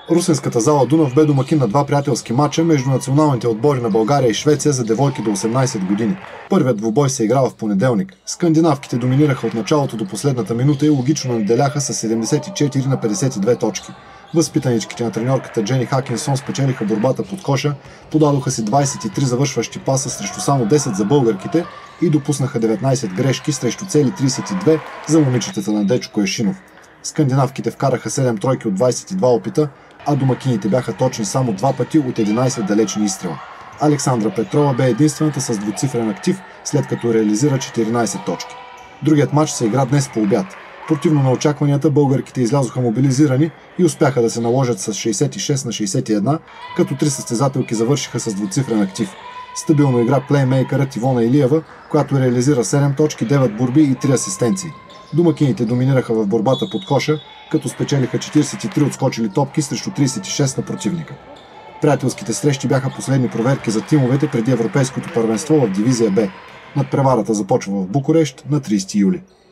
Русенската зала Дунав бе домакин на два приятелски матча между националните отбори на България и Швеция за девойки до 18 години. Първият двубой се играва в понеделник. Скандинавките доминираха от началото до последната минута и логично наделяха с 74 на 52 точки. Възпитаничките на треньорката Джени Хакинсон спечелиха борбата под коша, подадоха си 23 завършващи паса срещу само 10 за българките и допуснаха 19 грешки срещу цели 32 за момичетата на Дечо Коешинов. Скандинавките вкараха 7 тройки от 22 опита, а домакините бяха точни само 2 пъти от 11 далечни изстрела. Александра Петрова бе единствената с двуцифрен актив, след като реализира 14 точки. Другият матч се игра днес по обяд. Противно на очакванията, българките излязоха мобилизирани и успяха да се наложат с 66 на 61, като три състезателки завършиха с двуцифрен актив. Стабилно игра плеймейкърът Ивона Илиева, която реализира 7 точки, 9 борби и 3 асистенции. Домакините доминираха в борбата под коша, като спечелиха 43 отскочили топки срещу 36 на противника. Приятелските срещи бяха последни проверки за тимовете преди Европейското първенство в дивизия Б. Надпреварата започва в Букурещ на 30 юли.